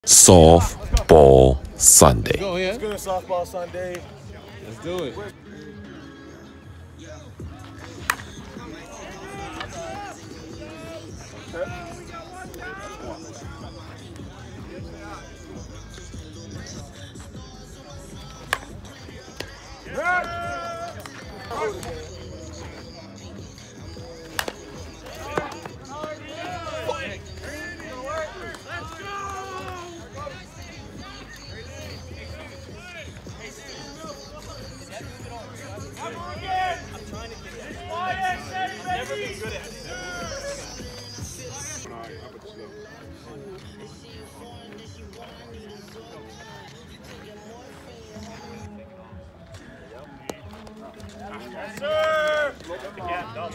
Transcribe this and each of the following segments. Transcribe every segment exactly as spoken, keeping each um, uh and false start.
Softball Sunday. Go ahead. Let's go to Softball Sunday. Let's do it. Yes, sir! Yeah, double.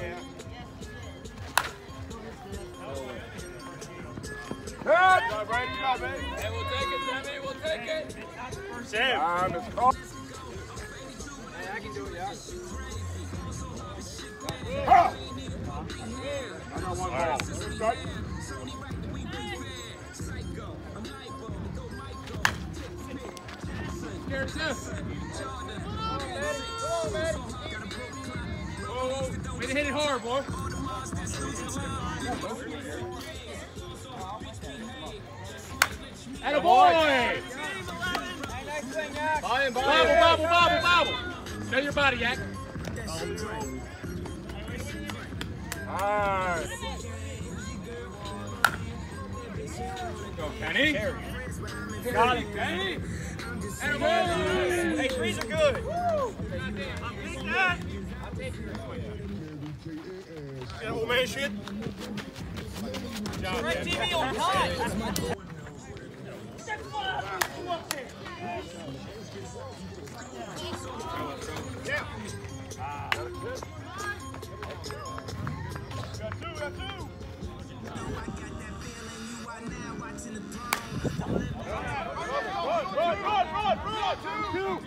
Good job, Brady. Good job, baby. Hey, we'll take it, Sammy. We'll take it. Sam. Time is called. Hey, I can do it, yeah. Ha! I got one ball. Strike. Scared stiff. Come on, man. Oh, way to hit it hard, boy. Atta boy! Bobble, bobble, bobble, bobble. Show your body, Yak. Alright. Go, Kenny. Got it, Kenny. Atta boy! Hey, threes are good. I'll take that. I'll take it. That old man shit. Good job, man. T V on time. Yeah. Ah. Got two, got two. Run, run, run, run, run, two.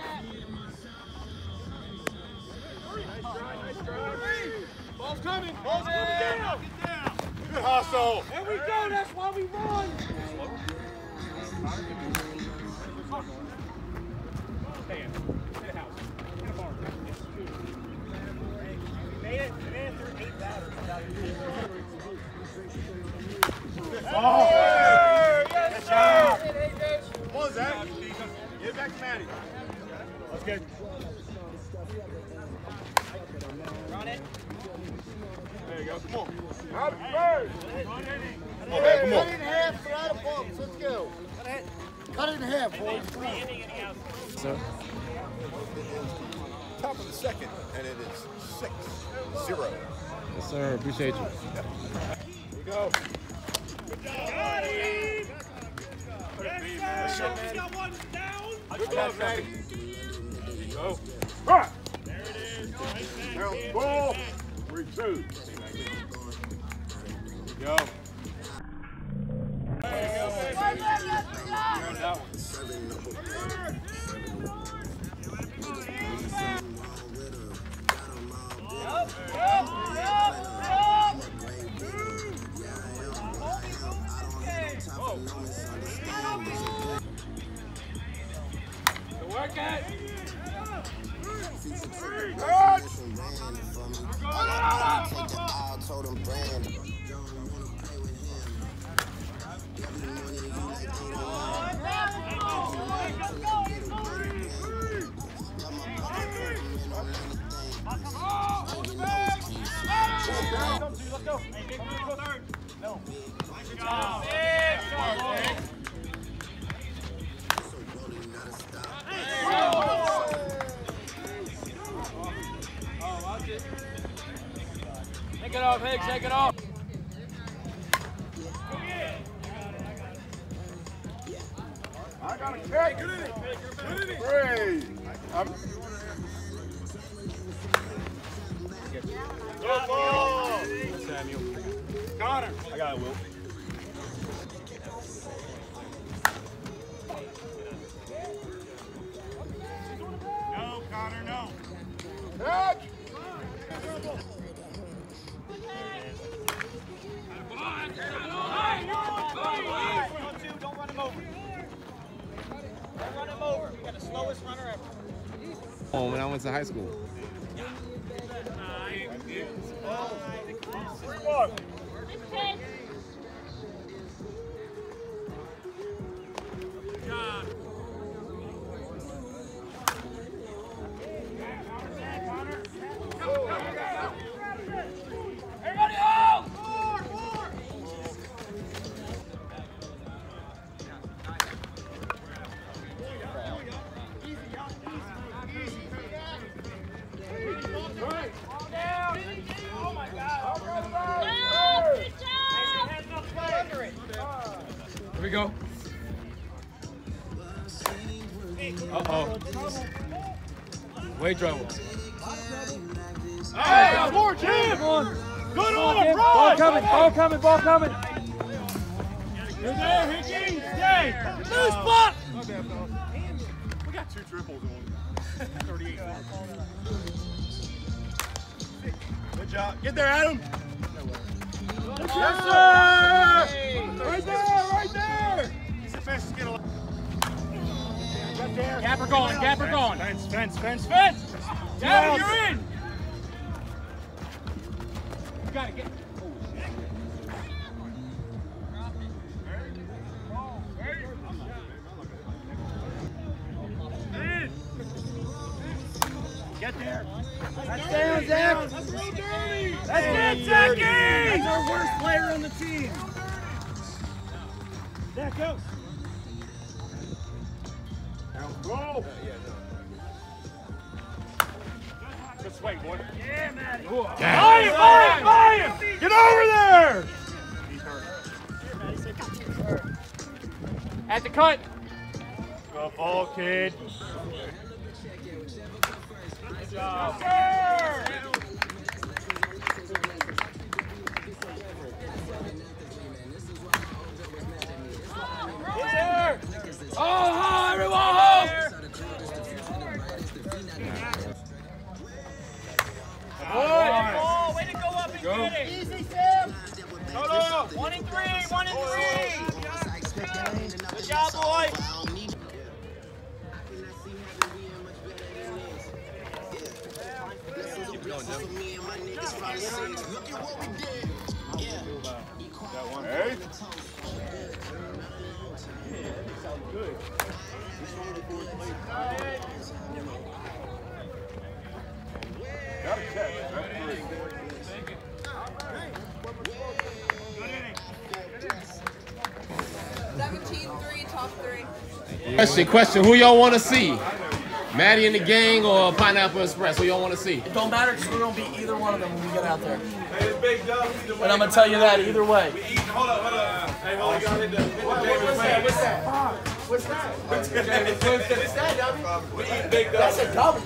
Ball's coming. Ball's coming down. Get down. Good hustle. There we go. That's why we run. Stay in. Hit a house. Hit a bar. We made it. We made it through eight batters without you. Oh! Yes, sir. Come on, Zach. Get it back to Maddie. That's good. Run it. There you go. Come on. Happy birthday. Come on, man. Come on. Cut it in half for out of box. Let's go. Cut it in half, boys. So. Top of the second, and it is six zero. Yes, sir. Appreciate you. Yep. Here we go. Good job. Got him. Yes, sir. He's got one down. Good job, Maddie. There you go. Right. There it is. Right Down ball. Three, two. Go. There you go, baby. You're on that one. Up, up, up, up. Good work, guys. Let's go. Hey, Nick, go third. No. Good job. Big shot, Nick. Oh, watch it. Take it off, Higgs. Take it off. I got a catch. Good in it. Good in it. Great. I'm Good ball. Samuel. Connor. I got it, Will. No, Connor, no. catch. Don't run him over. slowest runner ever. Oh, when I went to high school. Everybody hold! Oh my God! Here we go. Uh-oh. Way trouble. Hey, more Jim! Good on, Ball ball coming, ball coming, ball coming. You're there, Hickey! Stay! Loose block! We got two triples in one. thirty-eight. Good job. Get there, Adam. Yes, sir! Right there, right there! He's the fastest kid alive. Gapper going, Gapper going. Fence, fence, fence, Fence! Gapper, you're in! You gotta get. Get there. That's down, Zach! That's so dirty! That's it, Zachy! That's our worst player on the team. Zach, go! Go! Good swing, boy. Yeah, Matty! Buy him, buy him, buy him! Get over there! At the cut! Good ball, kid. Good job. Oh, hi, everyone! Oh, way to go up and get it! Easy, Sam! Go, One and three, one and three! Good job, boy! Hey. Got a catch. That's great. seventeen three, top three. Question, question. Who y'all want to see? Maddie and the gang or Pineapple Express? Who y'all want to see? It don't matter because we're going to beat either one of them when we get out there. And I'm going to tell you that either way. Hold up, hold up. Hey, hold on. Y'all hit the What's that? What's that? What's that? What's that, Dobby? We eat big dogs. That's a double.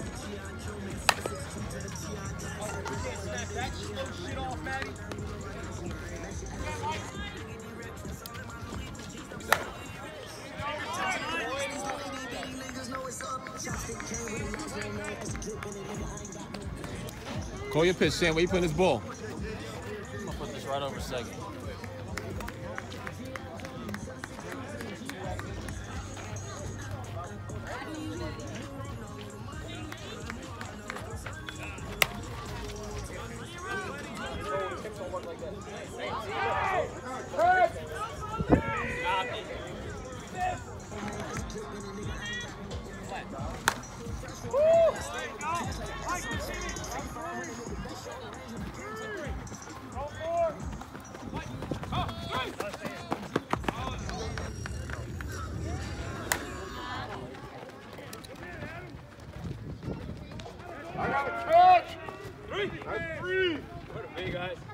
Call your pitch, Shane. Where you putting this ball? I'm going to put this right over second. I got a catch. Three. That's three. Hey, guys.